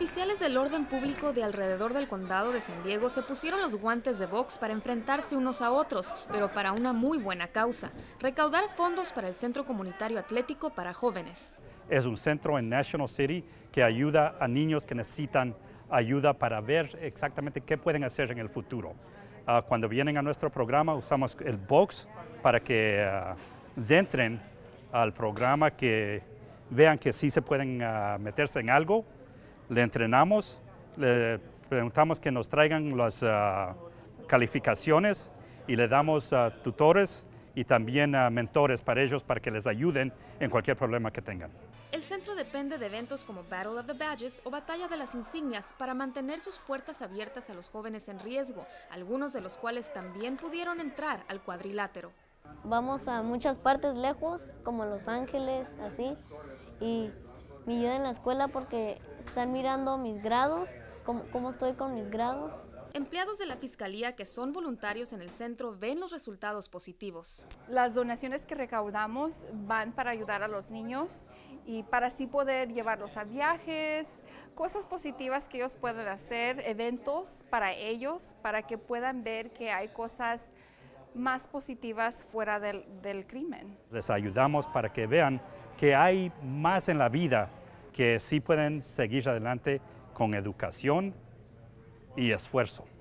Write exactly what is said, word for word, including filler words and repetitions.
Oficiales del orden público de alrededor del condado de San Diego se pusieron los guantes de box para enfrentarse unos a otros, pero para una muy buena causa: recaudar fondos para el Centro Comunitario Atlético para Jóvenes. Es un centro en National City que ayuda a niños que necesitan ayuda para ver exactamente qué pueden hacer en el futuro. Uh, cuando vienen a nuestro programa usamos el box para que uh, entren al programa, que vean que sí se pueden uh, meterse en algo. Le entrenamos, le preguntamos que nos traigan las uh, calificaciones y le damos uh, tutores y también uh, mentores para ellos, para que les ayuden en cualquier problema que tengan. El centro depende de eventos como Battle of the Badges o Batalla de las Insignias para mantener sus puertas abiertas a los jóvenes en riesgo, algunos de los cuales también pudieron entrar al cuadrilátero. Vamos a muchas partes lejos, como Los Ángeles, así, y me ayuda en la escuela porque están mirando mis grados, cómo, cómo estoy con mis grados. Empleados de la Fiscalía que son voluntarios en el centro ven los resultados positivos. Las donaciones que recaudamos van para ayudar a los niños y para así poder llevarlos a viajes, cosas positivas que ellos puedan hacer, eventos para ellos, para que puedan ver que hay cosas más positivas fuera del, del crimen. Les ayudamos para que vean que hay más en la vida, que sí pueden seguir adelante con educación y esfuerzo.